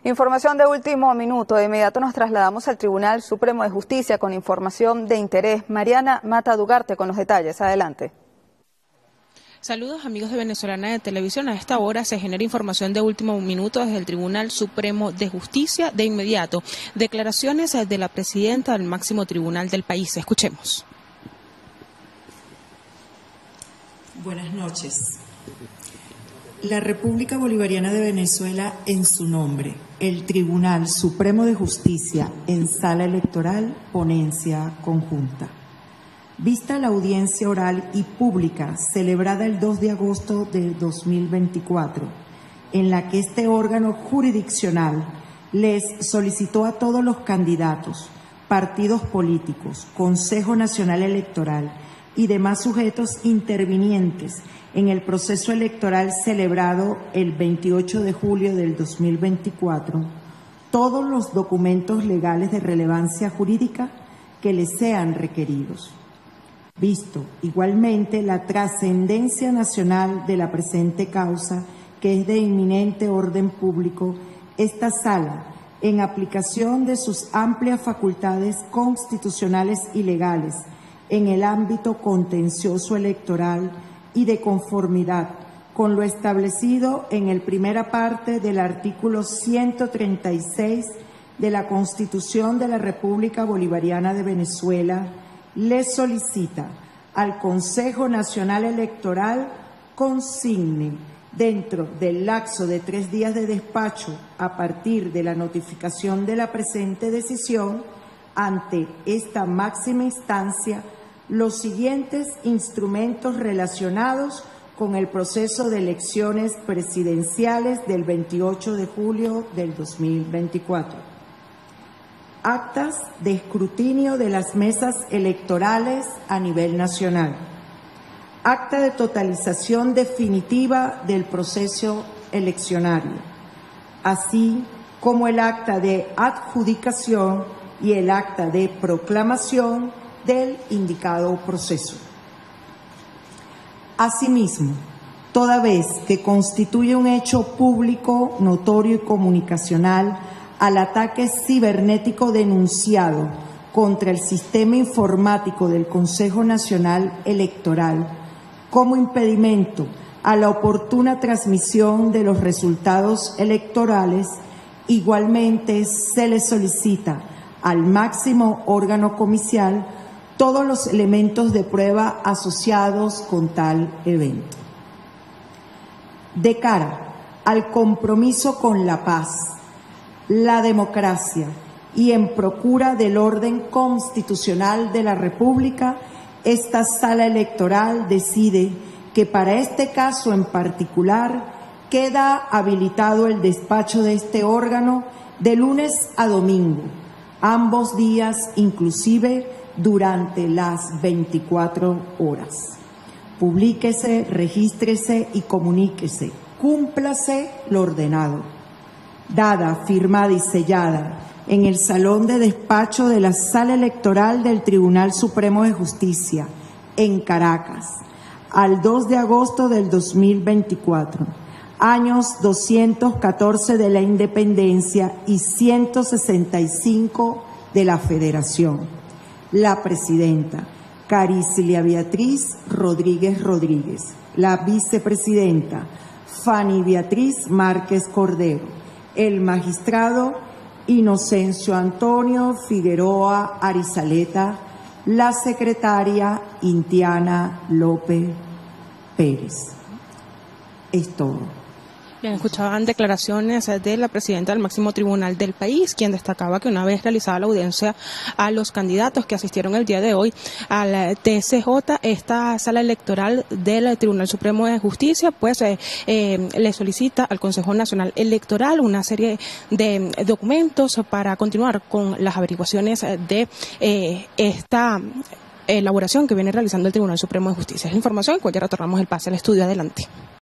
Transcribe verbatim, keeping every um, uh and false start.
Información de último minuto. De inmediato nos trasladamos al Tribunal Supremo de Justicia con información de interés. Mariana Mata Dugarte con los detalles. Adelante. Saludos amigos de Venezolana de Televisión. A esta hora se genera información de último minuto desde el Tribunal Supremo de Justicia. De inmediato, declaraciones de la presidenta del máximo tribunal del país. Escuchemos. Buenas noches. La República Bolivariana de Venezuela, en su nombre, el Tribunal Supremo de Justicia, en sala electoral, ponencia conjunta. Vista la audiencia oral y pública celebrada el dos de agosto de dos mil veinticuatro, en la que este órgano jurisdiccional les solicitó a todos los candidatos, partidos políticos, Consejo Nacional Electoral y demás sujetos intervinientes en el proceso electoral celebrado el veintiocho de julio del dos mil veinticuatro, todos los documentos legales de relevancia jurídica que les sean requeridos. Visto igualmente la trascendencia nacional de la presente causa, que es de inminente orden público, esta sala, en aplicación de sus amplias facultades constitucionales y legales en el ámbito contencioso electoral y de conformidad con lo establecido en el primera parte del artículo ciento treinta y seis de la Constitución de la República Bolivariana de Venezuela, le solicita al Consejo Nacional Electoral consigne dentro del lapso de tres días de despacho a partir de la notificación de la presente decisión ante esta máxima instancia los siguientes instrumentos relacionados con el proceso de elecciones presidenciales del veintiocho de julio del dos mil veinticuatro. Actas de escrutinio de las mesas electorales a nivel nacional. Acta de totalización definitiva del proceso eleccionario, así como el acta de adjudicación y el acta de proclamación del indicado proceso. Asimismo, toda vez que constituye un hecho público, notorio y comunicacional al ataque cibernético denunciado contra el sistema informático del Consejo Nacional Electoral como impedimento a la oportuna transmisión de los resultados electorales, igualmente se le solicita al máximo órgano comicial todos los elementos de prueba asociados con tal evento. De cara al compromiso con la paz, la democracia y en procura del orden constitucional de la República, esta sala electoral decide que para este caso en particular queda habilitado el despacho de este órgano de lunes a domingo, ambos días inclusive durante las veinticuatro horas. Publíquese, regístrese y comuníquese. Cúmplase lo ordenado. Dada, firmada y sellada en el salón de despacho de la Sala Electoral del Tribunal Supremo de Justicia, en Caracas, al dos de agosto del dos mil veinticuatro, años doscientos catorce de la Independencia y ciento sesenta y cinco de la Federación. La presidenta, Caricilia Beatriz Rodríguez Rodríguez. La vicepresidenta, Fanny Beatriz Márquez Cordero. El magistrado, Inocencio Antonio Figueroa Arizaleta. La secretaria, Intiana López Pérez. Es todo. Bien, escuchaban declaraciones de la presidenta del máximo tribunal del país, quien destacaba que una vez realizada la audiencia a los candidatos que asistieron el día de hoy al T S J, esta sala electoral del Tribunal Supremo de Justicia, pues eh, eh, le solicita al Consejo Nacional Electoral una serie de documentos para continuar con las averiguaciones de eh, esta elaboración que viene realizando el Tribunal Supremo de Justicia. Es la información, cuando ya retornamos el pase al estudio. Adelante.